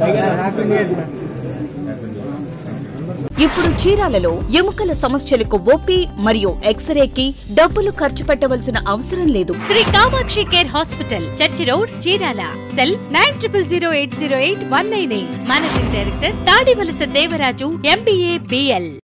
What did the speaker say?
ఇప్పుడు చీరాలలో ఎముకల సమస్యలకు ఓపీ మరియు ఎక్స్రేకి డబ్బులు ఖర్చు పెట్టవలసిన అవసరం లేదు. Shri Kamakshi care hospital, church road, Chirala. Cell 9008088198. Managing director Tadivalasa Devaraju, MBA, BL.